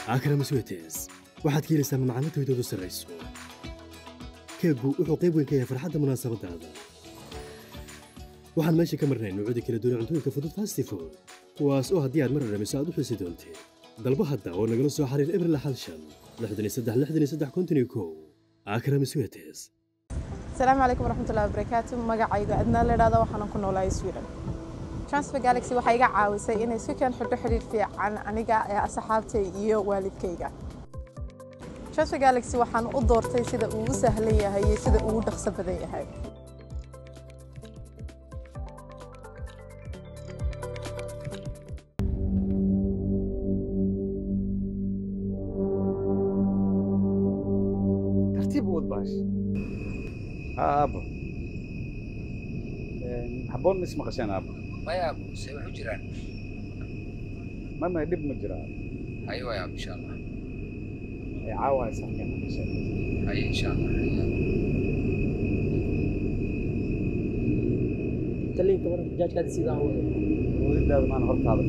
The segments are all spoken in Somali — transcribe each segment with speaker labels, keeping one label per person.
Speaker 1: Akram Sweeties waxaad ka helaysaa macnaheedu sarreyso keegu wuxuu qayb weyn ka yahay farxadda munaasabadaada waxaan meesha ka marnay noocyada kala duwan cuntooyinka fudud fast food kuwaas oo haddii aad mar dhamiso aad u xiisi doonteed dalba hadda oo nagala soo xariir April 63 Akram Sweeties
Speaker 2: السلام عليكم ورحمة الله وبركاته magacayga adna leedahay waxaan ku noolahay Sweden Transfer Galaxy waxay iga caawisay inay si kan xidho xiriir fiican aniga ee asxaabtay iyo waalidkayga Transfer Galaxy waxaan u doortay sida uu u sahlan yahay iyo sida uu u dhaqso badan yahay
Speaker 3: ترتيب وضباش أبا حبون اسمه قشان أبا
Speaker 4: ما يا أبو سوي حجران
Speaker 3: ما يدب مجرى
Speaker 4: أيوة يا أبو إن شاء الله
Speaker 3: عاوة يسحكنا قشان
Speaker 4: أي إن شاء الله
Speaker 5: تلين كمان دجاج كذا سيدا هو
Speaker 3: ودي هذا ما نهرت هذا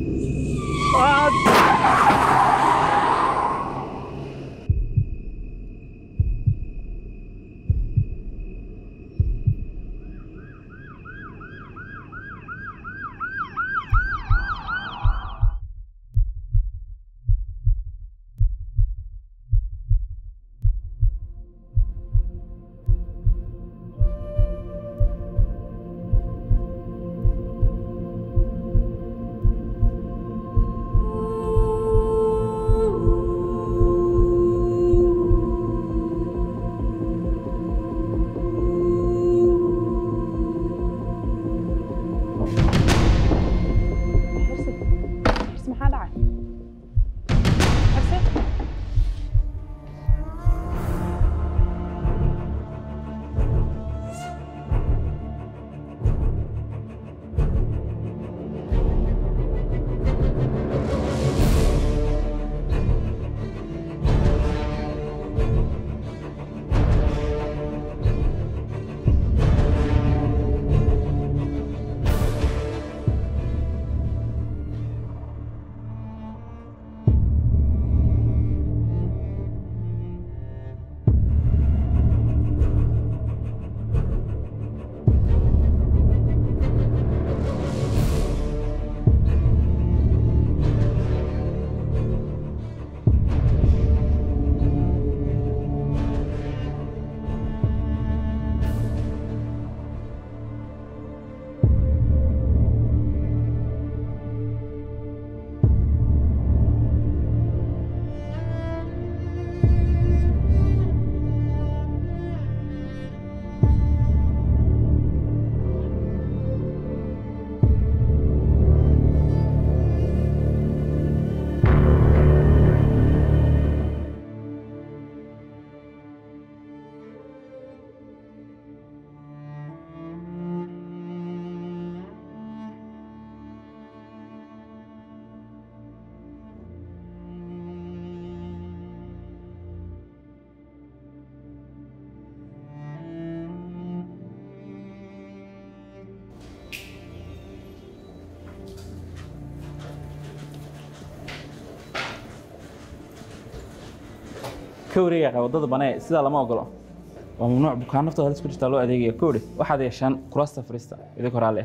Speaker 6: كوري يا ودada banay sida lama ogolo waa mamnuuc bukaan naftooda halis ku jirta loo adeegaya koori waxaad yeeshaan kuraasta fariista idin koraale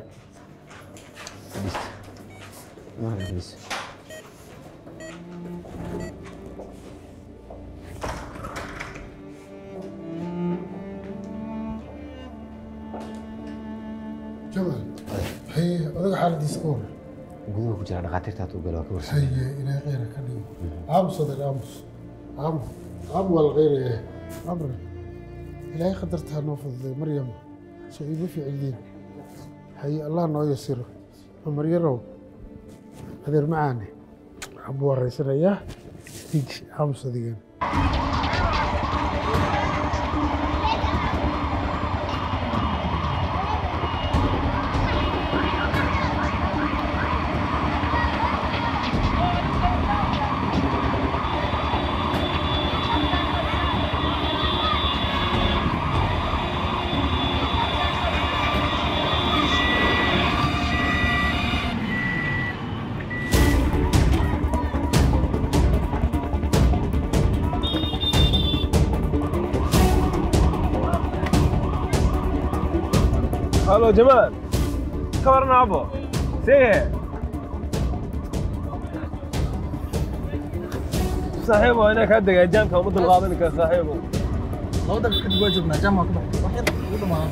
Speaker 7: جمال هي odaga xaaladiisa ka waran
Speaker 8: guduhu ku jira dhaqaatiirta uu galo ka warsan
Speaker 7: هي ilaa qeyra ka dhigo aamus odag aamus aamus wal qeyra amr ilaahay qadarta noo fududay maryam soo iigu ficildiin hay allah noo yasiro umar yarow adeer macaane abu wareysanaya aamus odagan
Speaker 9: هلو جمال كبرنا عبو سيه صاحبه هناك هدق جامك ومد الغاضنك صاحبه
Speaker 5: لو دك كنت واجبنا جامعة كده واحد يقول معاه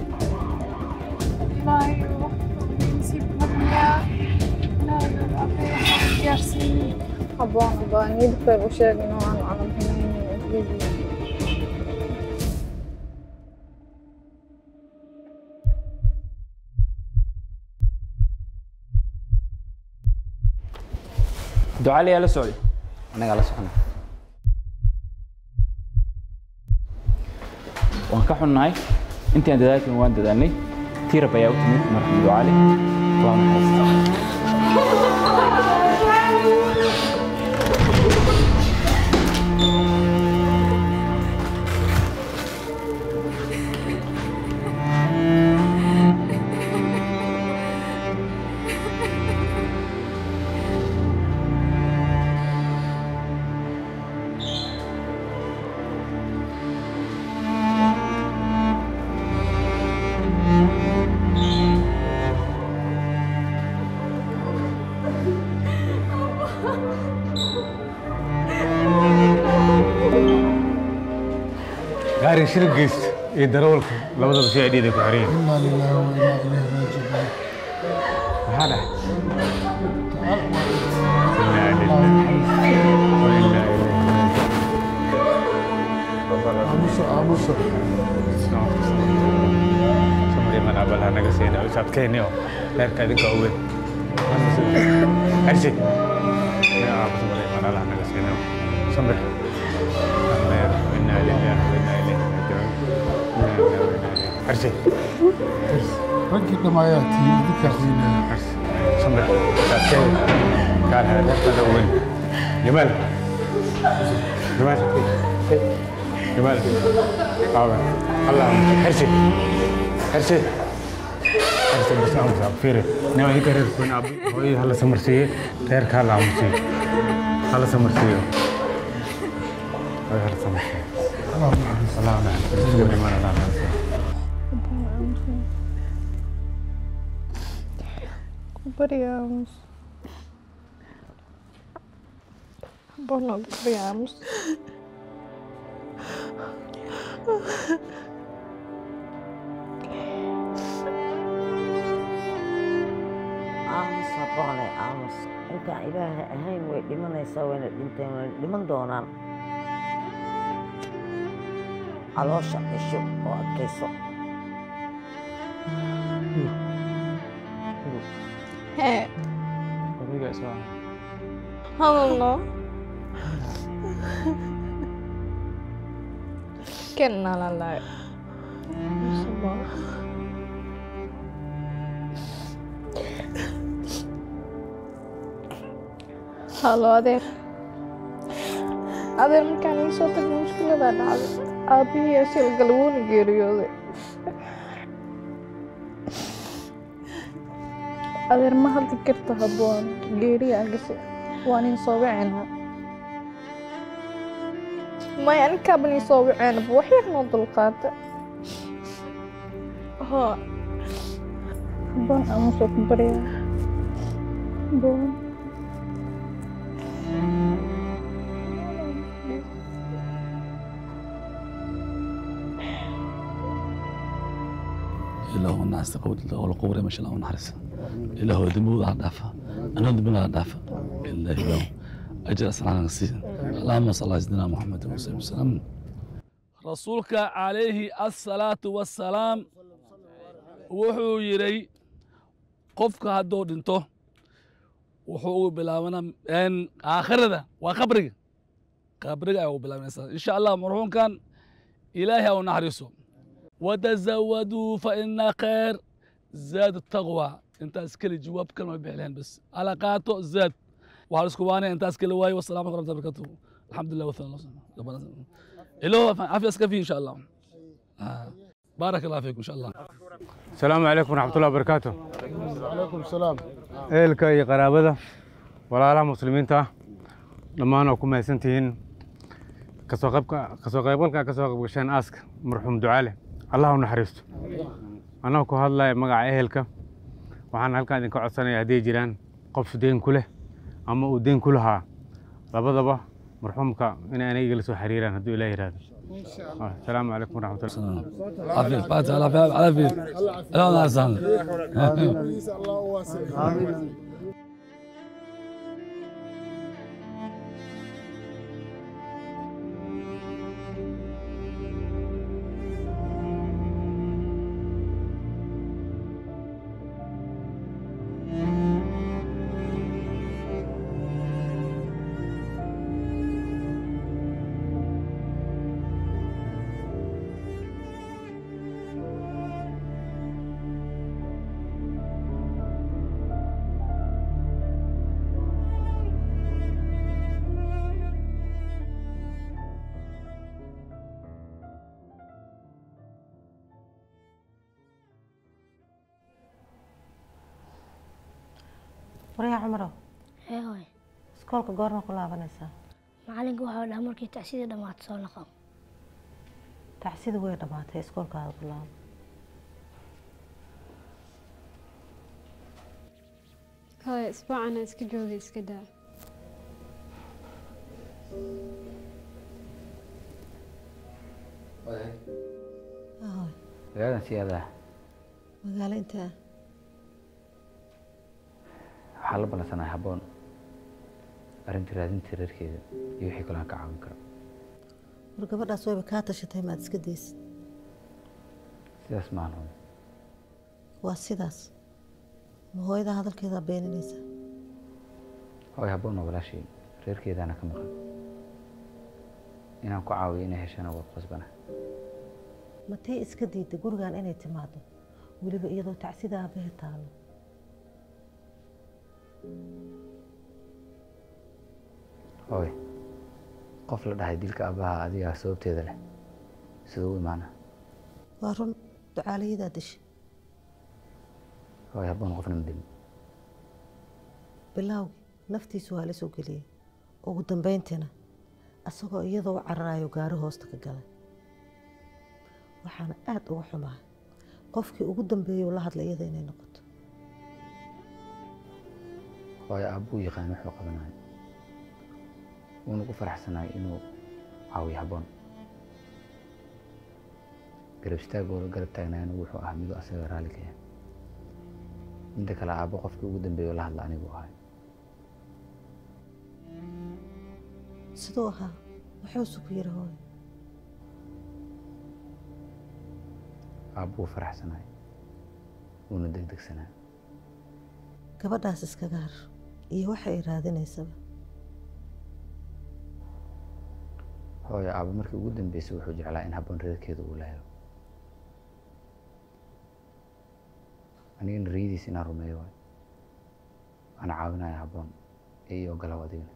Speaker 2: لا نسيب مرمية لا يارسين أبوان يدفع وشاق نوعا على مهنين
Speaker 6: دعاء لي على سعودي
Speaker 8: anaga la socona
Speaker 6: waan ka xunnahay intaan dadaalkan waan dadaalnay tiirab ayaa u timid marxuum ducaale waa naxariista
Speaker 9: gaari shirgiis iyo darawalka labadaba si cidhiidhi ku xireen
Speaker 7: إنا لله وإنا إليه راجعون
Speaker 9: maxaa dhahay
Speaker 7: عموسة
Speaker 9: samari man abalaha naga siina isaad keenio reerka idinka ogeyn arsi samari man abalaha naga siina samir إنا لله وإنا إليه راجعون arsi
Speaker 7: رجل دماياتي ذيك حزينة
Speaker 9: arsi samir isaad keen kaal reerka ogeyn جمال جمال جمال الله حرسي حرسي حرسي بس أنا مصاب فيري نما يكرر كون أبي هوي هلا سمرسيه غير كهلا عمسي هلا سمرسيه هوي هلا سمرسيه الله نعم جمال ما نعم
Speaker 2: Podríamos. Bueno, podríamos.
Speaker 10: aamus aboole aamus intaan ilaahay ahayn way dhimanaysaa wayna dhinteen wayna dhiman doonaan caloosha cisho oo adkayso
Speaker 2: Hee,
Speaker 6: Adiga isma
Speaker 2: hadalno. Kenna lalay. Sabah. Halo adeer. Adeer markaan ii soo tagay mushkilada dhacday. Aabihii shil galwoon geeriyooday. adeer ma hadli karto habboon geeriyaa gashay waan in soo waceynaa may anikaaban ii soo waceynaba wax yar noo dulqaata habboon aamusoo ku baryaa habboon
Speaker 11: إله الناس تقول ولا قبر ما شاء الله ونحرس إله ذنوب على دافع أنا ذنوب على دافع إلا إله أجر أسرع نسير اللهم صل على سيدنا محمد وسلم
Speaker 12: رسولك عليه الصلاة والسلام وحو يري قفك هدو دنتو وحو بلاونا أن آخر ذا وقبرك قبرك أو بلاونا إن شاء الله مرحوم كان إلهي أو نحرسه وتزودوا فإن خير زاد التقوى انت اسكلي جواب كلمه بيعلان بس علاقاته زاد وحرسكواني انت اسكلي واي والسلام عليكم ورحمه الله وبركاته الحمد لله وثنى الله الو عافيه اسكفي ان شاء الله بارك الله فيكم ان شاء الله
Speaker 9: السلام عليكم ورحمة الله وبركاته
Speaker 7: وعليكم السلام
Speaker 9: إلك أي قرابة ولا على مسلمين تا لما أنا أكون مهسنتين كسوقبك كشان أسك مرحوم دعالة الله نحرسته anoo ku hadlaya magaca ehelka waxaan halkan idinka codsanayaa hadday jiraan qof deen ku leh ama uu deen ku lahaa labadaba marxuumka inay aniga igala soo xiriiraan hadduu ilaah yidhaahdo السلام عليكم ورحمة الله
Speaker 12: عافية فاتح عافية الله يسلمك
Speaker 7: آمين
Speaker 13: وريها عمره
Speaker 14: هاي
Speaker 13: سكولك قورنا كلها بنسا
Speaker 14: معلق waxaa dhahay markii tacsida dhamaatay soo noqon
Speaker 13: tacsida way dhamaatay skolka kulaha
Speaker 15: هاي اسبوعنا iska joogay iska daa
Speaker 8: magaalada siyaada
Speaker 13: magaalo inta
Speaker 8: waxaa la ballansanahay habboon arrinta raadinta reerkeeda iyo wixii kale aan ka caawin karo
Speaker 13: war gabadhaas wayba kaa tashatay maad iska daysid
Speaker 8: sidaas maahan hooyo
Speaker 13: waa sidaas ma hooyada hadalkeeda beeninaysa
Speaker 8: hooyo habboon waa walaashii reerkeedaana ka maqan inaan ku caawiyo inay heshana waa qasbana
Speaker 13: matay iska diiday gurigan inay timaado weliba iyadoo tacsida aabahe taalo
Speaker 8: hooy qof la dhahay dilka aabbaha adigaa sababteeda leh siduu u imaana
Speaker 13: waa run ducaalayadaa disha
Speaker 8: hooy habboon qofna ma dilin
Speaker 13: bilowgi naftiisu waa la soo geliyey ugu dambayntiina asagoo iyadoo u cararayo gaari hoosta ka galay waxaana aad uga xumahay qofkii ugu dambeeyey uu la hadlay iyada inay noqoto
Speaker 8: hooyo aabbuu yaqaan wuxuu qabanayo wuuna ku faraxsanaay inuu caawiyo habboon garab istaagooda garab taagnaayana wuxuu ahaa miduu asaga raalli ka yahay inta kale aabbo qofkii ugu dambeeyo la hadla anigu ahay
Speaker 13: siduu ahaa wuxuusu ku yiri hooyo
Speaker 8: aabbuu faraxsanaay wuuna degdegsanaa
Speaker 13: gabadhaas iskaga har iyo waxa ay raadinaysaba
Speaker 8: hooyo aabbo markii ugu dambeysay wuxuu jeclaa in habboon reerkeeda uu la helo anigana riyadiisa inaan rumeeyo waay waana caawinaya habboon iyo ogolow adigana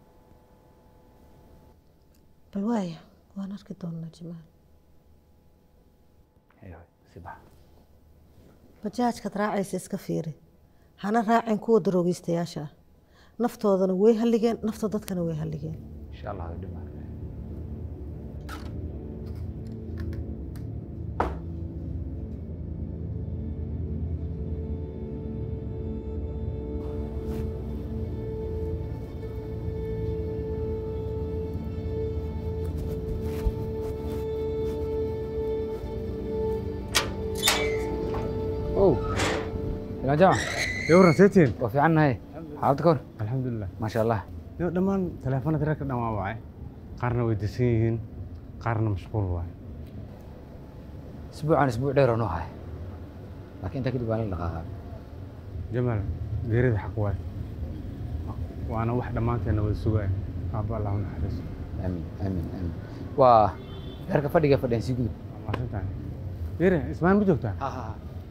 Speaker 13: bal waaya waan arki doonaa jamaal
Speaker 8: si bax
Speaker 13: bajaajkaad raacaysa iska fiiri hana raacin kuwa daroogistayaasha ah naftoodana way halligeen nafta dadkana way halligeen
Speaker 8: insha allah way dhimaan
Speaker 9: يا جماعة يورا سيتين
Speaker 8: وفي عنا هاي حالتك كور
Speaker 9: الحمد لله
Speaker 8: ما شاء الله
Speaker 9: يو دمان تلفونات رك دمان واعي قارنا ويدسين قارنا مشغول واعي
Speaker 8: اسبوع عن اسبوع دير نو هاي لكن انت كده بالي لقاها
Speaker 9: جمال غير حق واعي وانا واحد ما انت انا وسوق ابا الله يحفظه
Speaker 8: امين امين امين وا غيرك فديga fadhiyan si guud
Speaker 9: ما شاء الله غير اسمان بجوجتا
Speaker 8: ها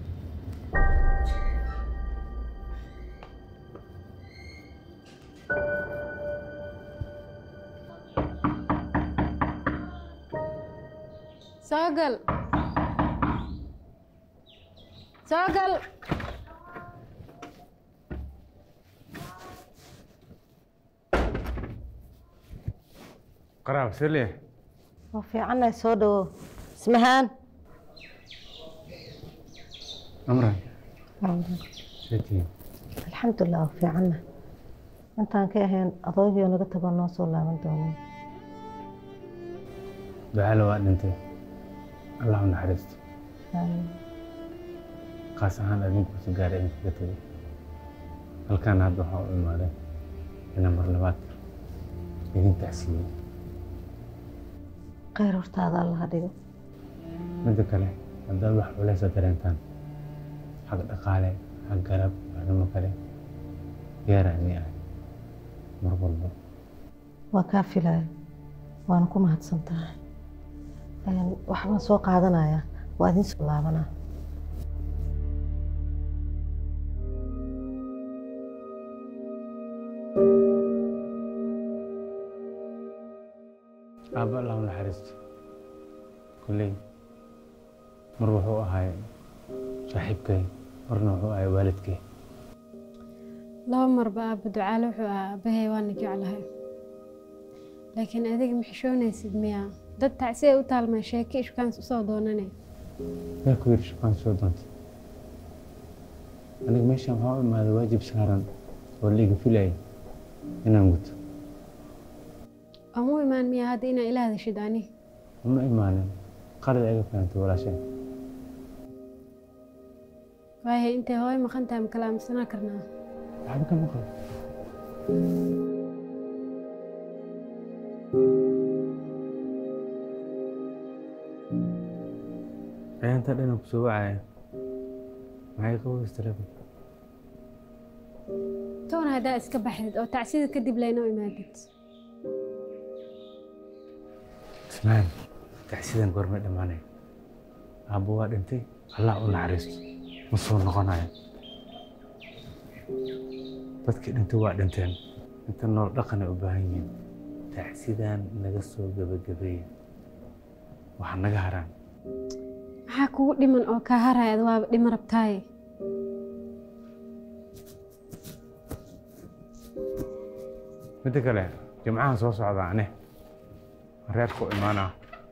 Speaker 15: ساقل ساقل
Speaker 9: قراب سليه
Speaker 13: وفي عنا سودو اسمهان
Speaker 9: عمران
Speaker 13: عمران
Speaker 9: شتي
Speaker 13: الحمد لله في عنا intaan ka ahayn adoygii naga tago noo soo laaban doono
Speaker 9: ducala waa dhintay allah u naxariisto qaas ahaan adinku si gaar ah idinkaga tagay halkaan hadda waxaa u imaaday inaan mar labaad idin tacsiiyey
Speaker 13: khayr hortaada allaha dhigo
Speaker 9: midda kale haddaad wax culeysa dareentaan xag dhaqaale xag garab waxnimo kale diyaarani ah mar walba
Speaker 13: waa kaa filaya waana ku mahadsan tahay waxbaan soo qaadanayaa waa idin soo laabanaa
Speaker 9: aabba allah u naxariisto kulley mar wuxuu ahay saaxiibkay marna wuxuu ahay waalidkay
Speaker 15: laba marba aabba ducaale wuxuu ahaa aabbahay waana jeclahay laakiin adiga ma xishoonaysid miyaa dad tacsi ay u taalmay sheeke ishkaans usoo doonane
Speaker 9: yaa ku yidhi shaqaan soo doontay aniga meeshaan waxaa u imaaday waajib saaran oo la iga filayay inaan guto
Speaker 15: ama u imaan miyaa hadda inaa ila hadashid ani
Speaker 9: uma imaanin qalad iga fahamtay walaashay
Speaker 15: waayahay intay hooyo maqan tahay ma kala aaminsanaa karnaa
Speaker 9: waxba ka maqan ayaanta dhinac ku soo wacaya maxay qabows telefonka
Speaker 15: toona haddaa iska baxdid oo tacsida kadib laynoo imaadid
Speaker 9: ismaan tacsidan goormay dhammaanay aabbo waa dhintay allah u naxariisto ma soo noqonayo dadkii dhintay waa dhinteen inta nool dhaqanay u baahan yihiin tacsidan naga soo gabagabeeya waxa naga haraan
Speaker 15: maxaa kugu dhiman oo kaa haraya ad waaba dhima rabtaaye
Speaker 9: midda kale jimcahan soo socda ane reerku imaanaa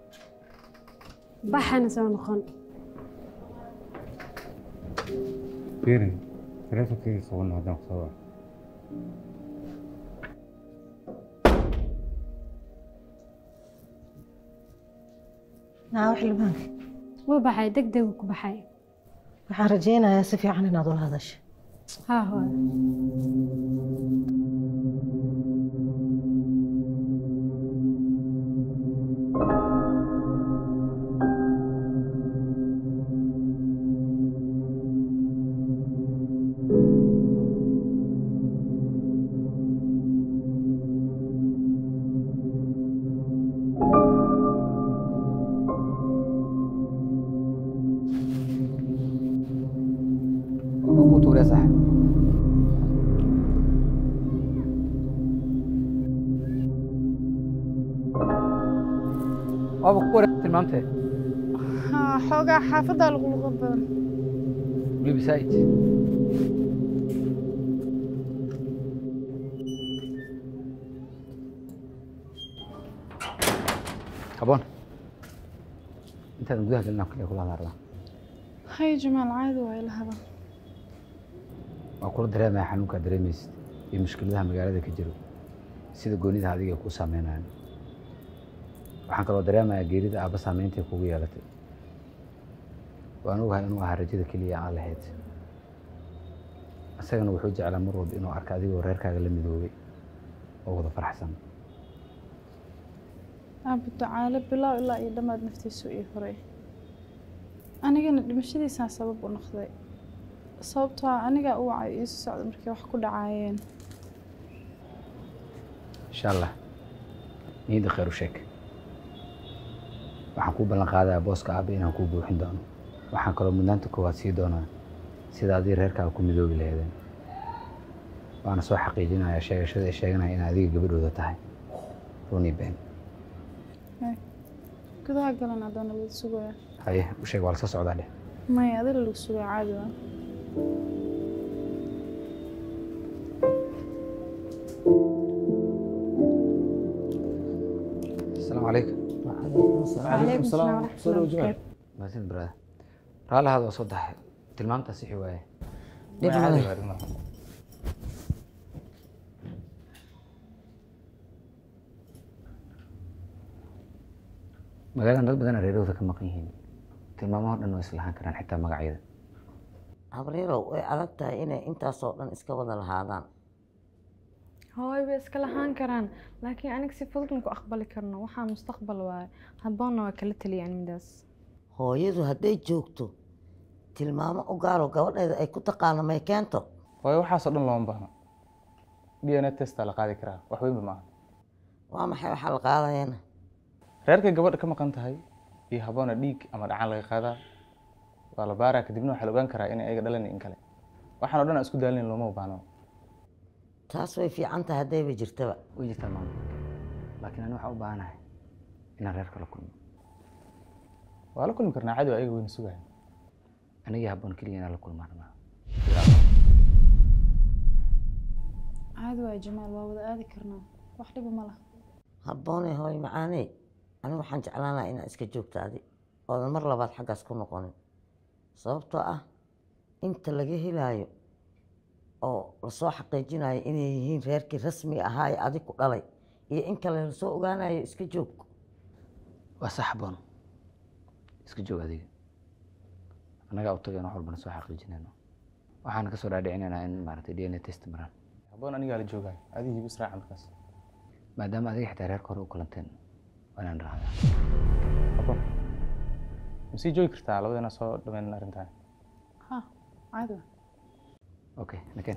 Speaker 15: baxana soo noqon
Speaker 9: fiirin teleefonkayga qabano haddaan ku soo waco
Speaker 13: wax libaanka
Speaker 15: wuu baxay degdegu ku baxay
Speaker 13: waxaan rajaynayaa si fiican inaad ula hadasho
Speaker 15: haa hooy
Speaker 8: يا صاحبي أبو كورة تلمامته
Speaker 2: ها حوجا حافظة الغلغبة
Speaker 8: ولي بسايت أبون أنت نقولها لنا كلها مرة
Speaker 2: هاي جمال عادي وإلى هذا
Speaker 8: waa kula dareemaya xanuunka dareemaysid iyo mushkiladaha magaalada ka jiro sida goonida adiga ku saameynayaan waxaan kaloo dareemayaa geerida aabba saameyntii kugu yeelatay waan ogahay inuu ahaa rajada keliya aan lahayd isagana wuxuu jeclaa mar walba inuu arko adigoo reerkaaga la midoobay oo wada faraxsan
Speaker 2: aabba ducaale bilow ilaa iyo dhammaad naftiisu ii huray anigana dhimashadiisaan sabab u noqday sababtoo aniga u wacay iisu socda markay wax ku dhacaayeen
Speaker 8: insha allah niyadda khayr u sheeg waxaan kuu ballan qaadayaa booska aabba inaan kuu buuxin doono waxaan kaloo mudnaanta koowaad sii doonaa sida adii reerkaaga ku midoobi lahaydeen waana soo xaqiijinayaa sheegashada ay sheeganaya in adiga gabadhooda tahay runi been
Speaker 2: gudaha galan adoona lagu sugaya
Speaker 8: haye u sheeg waa la soo socdaa dheh
Speaker 2: maya adila lagu sugaya caadi waa
Speaker 8: السلام عليكم.
Speaker 15: وعليكم السلام ورحمة الله وبركاته.
Speaker 8: ماسين برا. رالها هذا صدح tilmaamta sixi waaye
Speaker 10: Dhib
Speaker 6: Ma
Speaker 10: ma
Speaker 6: caadi
Speaker 10: leh.
Speaker 6: waa, dhib ma laha.
Speaker 8: magaaladan dad badan reerahooda ka maqan yihiin tilmaamaha o dhan waa islahaan karaan xitaa magacyada
Speaker 10: Habriirow way adag tahay inay intaasoo dhan iska wada lahaadaan.
Speaker 16: hooy way iska lahaan karaan laakiin aniga si fudud maku aqbali karno waxaa mustaqbal waaye habboonna waa kala taliyaan midaas
Speaker 10: Hooyadu hadday joogto tilmaamo u gaaro gabadheeda ay ku taqaano may keento.
Speaker 6: waayo waxaasoo dhan looma baahno DNA testa la qaadi karaa wax weynba maaha
Speaker 10: Waa maxay waxaa la qaadayana?
Speaker 6: reerkay gabadha ka maqan tahay iyo habboona dhiig ama dhacaan laga qaadaa waa la baaraa kadibna waxaa la ogaan karaa inay ayaga dhalan in kale waxaan oo dhan aan isku daalin looma baahno
Speaker 10: Taas way fiican tahay haddayba jirtaba.
Speaker 8: way jirtaa maamo laakiin ani waxaa u baahanahay inaan reerka la kulmo
Speaker 6: waa la kulmi karnaa cadow ayaga weyna sugahay
Speaker 8: anigii habboon keliya inaan la kulmaan rabaa
Speaker 16: caadi waay jamaal waa wada aadi karnaa wax dhiba ma laha
Speaker 10: Habboonay hooy macaaney. Anigu waxaan jeclaan lahaa inaad iska joogto adi oodan mar labaad xaggaas ku noqonin. Sababtoo ah inta laga helaayo oo lasoo xaqiijinayo inay yihiin reerkii rasmiga ahaa ee adig ku dhalay iyo in kale lasoo ogaanayo iska joog.
Speaker 8: waa sax habboon iska joog adiga annagaa u tagayno wax walbana soo xaqiijinayno waxaana kasoo dhaadhicinaynaa in maaragtay DNA test maraan
Speaker 6: habboon anigaa la joogaay adigii igu israaca markaas
Speaker 8: maadaama adiga xitaa reerka hore u kulanteen waa inaan raacdaa
Speaker 6: habboon ma sii joogi kartaa labadana soo dhammayn arrintan
Speaker 16: ha caadi waa
Speaker 8: okay nakeen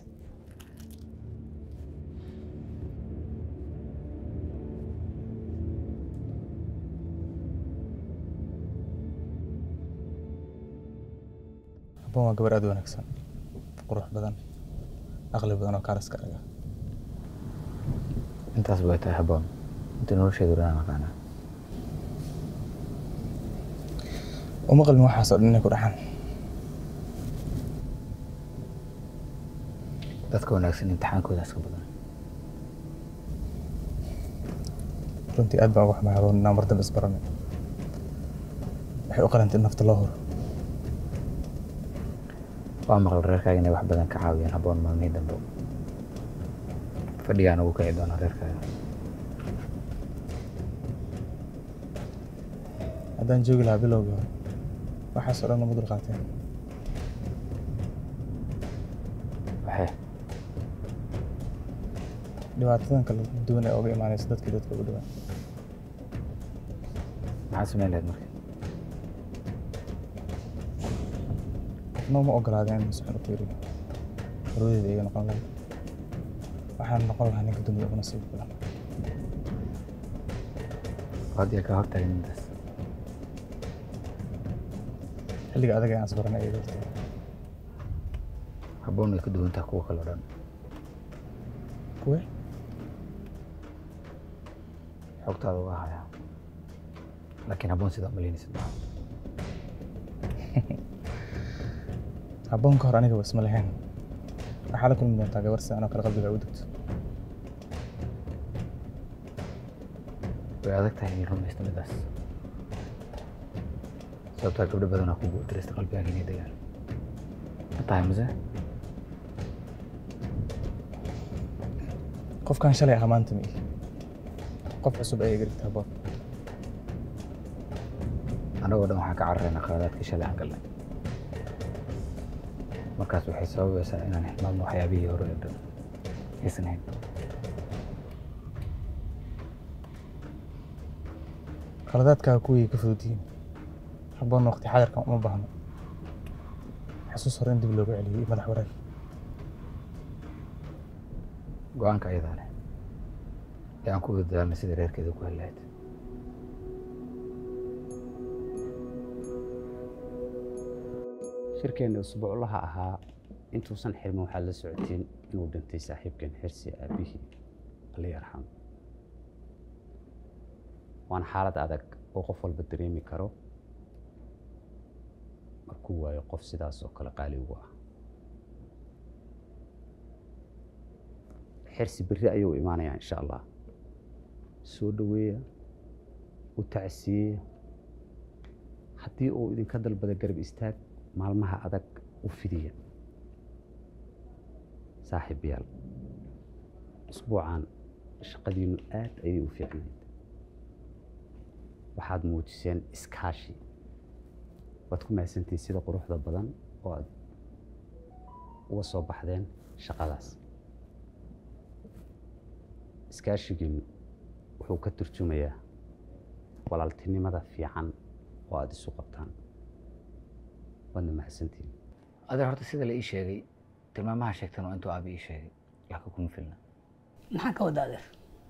Speaker 6: habboon waa gabar aad u wanaagsan qurux badan aqli badan oo kaaraska araga
Speaker 8: intaas way tahay habboon inta nolosheedu dhan aqaanaa
Speaker 6: uma qalmin waxaasoo dhan inay ku dhaxan
Speaker 8: dadka wanaagsan imtixaankooda iska badan
Speaker 6: runtii aad baan uga xumahay habboon inaan mar dambe isbaranay waxay u qalantay in nafta loo horo
Speaker 8: waa maqal reerkaaga inay wax badan ka caawiyeen habboon maalmihii dambe fadhigaan ugu kici doonaa reerkaaga
Speaker 6: haddaan joogi lahaa bilowgii hore waxaasoo dhan uma dul qaateen
Speaker 8: waxee
Speaker 6: dhibaatadan kala duwan ee uga imaanaysa dadkii dadka ugu dhawaa
Speaker 8: maxaad samayn lahayd marka
Speaker 6: qofna uma ogolaadeen in masxuul ku yiri hooyadeeda iga noqon lahayd waxaan noqon lahaa ninka dunida ugu nasiibka badan
Speaker 8: waad kaa hortagin intaas
Speaker 6: xilliga adag ee aan isbaranay iyaga hortay
Speaker 8: habboon way ka duwan tahay kuwa kale oo dhan
Speaker 6: kuwe
Speaker 8: xogtaada waa hayaa laakiin habboon sidaa malaynaysid maaha
Speaker 6: habboon ka hor aniga isma lahayn waxaa la kulmi doontaa gabar si anoo kale qalbiga u degto
Speaker 8: way adag tahay inay rumaysto midaas sababtaa gabdho badanaa kugu dirista qalbigaaga inay degaan ma tahay mase
Speaker 6: qofkan shalay ahaa maanta ma ihi qof cusub ayay iga dhigta habboon
Speaker 8: annagoo dhan waxaan ka cararaynaa qaladaadkii shalay aan galnay markaas waxay sababaysaa inaan xilmaadno waxyaabihii hore ee dhan aysan hayn
Speaker 6: qaladaadkaaga kuwii ka fudud yihiin habboon waqti xadirkan uma baahno xasuus hore in dib looga celiyo iyo madax waraag
Speaker 8: go-aanka ayadaa leh ee aan ku wada dadaalnay sidai reerkeeda ku heli lahayd
Speaker 17: shirkeenna usbuuclaha ahaa intuusan xirmin waxaad la socotiin inuu dhintay saaxiibkeen xirsi aabihii alla yarxamo waana xaalad adag oo qof walba dareemi karo markuu waayo qof sidaas oo kale qaali ugu ah xirsi berri ayuu imaanayaa insha allah soo dhoweeya u tacsiyeeya haddii uu idinka dalbada garab istaag maalmaha adag u fidiya saaxiibayaal usbuucan shaqadiinu aad ayay u fiicnayd waxaad muujiseen iskaashi waad ku mahadsantihiin sida quruxda badan oo aad uga soo baxdeen shaqadaas iskaashigiinu wuxuu ka turjumayaa walaaltinimada fiican oo aad isu qabtaan waadna mahadsantihiin
Speaker 8: adeer horta sida la ii sheegay tilmaamaha sheegtan oo intuu aabi ii sheegay laakiin kuma filna
Speaker 18: maxaan ka wadaa adeer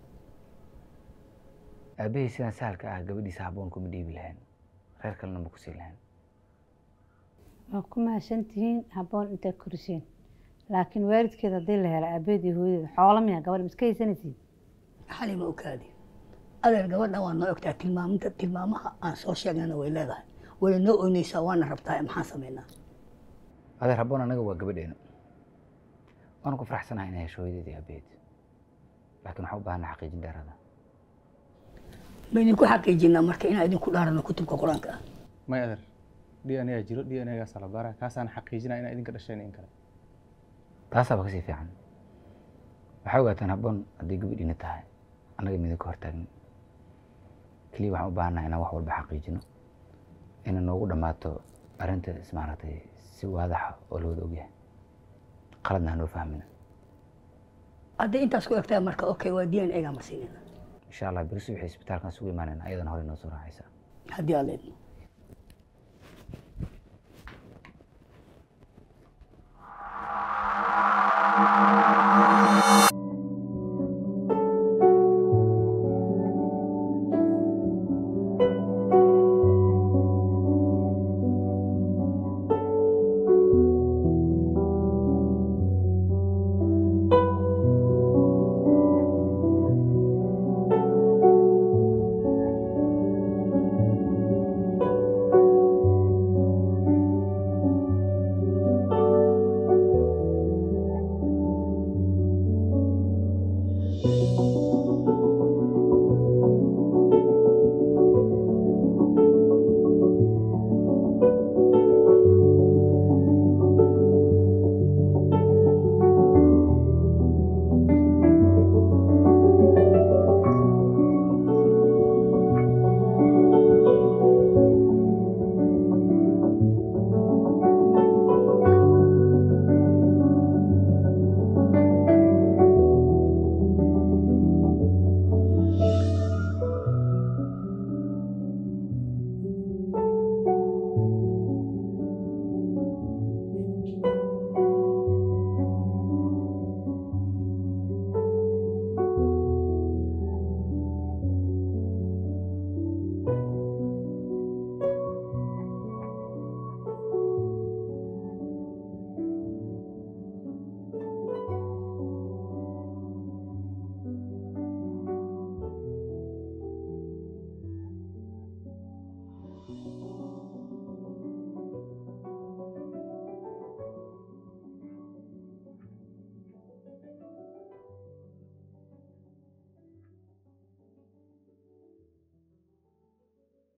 Speaker 8: aabahii sidaan sahalka ah gabadhiisa habboon kuma dhiibi lahayn reer kalena ma ku sii lahayn
Speaker 19: waa ku mahadsantihiin habboon intaa koriseen laakiin waalidkeeda haddii la helo aabaheedii hooyadeeda xoola miya gabadha miska haysanaysiin
Speaker 18: xali ma ogaadi adeer gabadha waa noo ogtaa tilmaamaha aan soo sheegnana way leedahay way noo oynaysaa waana rabtaa maxaan samaynaa
Speaker 8: adeer habboon anaga waa gabadheena waana ku faraxsanahay inay hesho hooyadeedii aabaheed laakiin waxaan u baahanaa xaqiijin dheeraada
Speaker 18: ma idinku xaqiijinaa marka inaan idinku dhaarano kutubka qur-aanka ah
Speaker 6: may adeer DNA jiro DNA-gaasa la baaraa kaasaan xaqiijinaa inaa idinka dhasheen in kale
Speaker 8: taasaaba kasii fiican waxaa ogaataan habboon haddii gabadhiina tahay annaga midin ka hortaagnin keliya waxaan u baahannaha inaan wax walba xaqiijino inay noogu dhammaato arrinta ismaaragtay si waadaxa oo la wada ogyahay qaladna hanoo fahmina
Speaker 18: haddii intaas ku egtaa marka okay waa DNA-ga ma siinayna
Speaker 8: insha allah berisi waxay isbitaalkan isugu imaanayna ayadana hore noo soo raacaysaa
Speaker 18: haddii aad leedno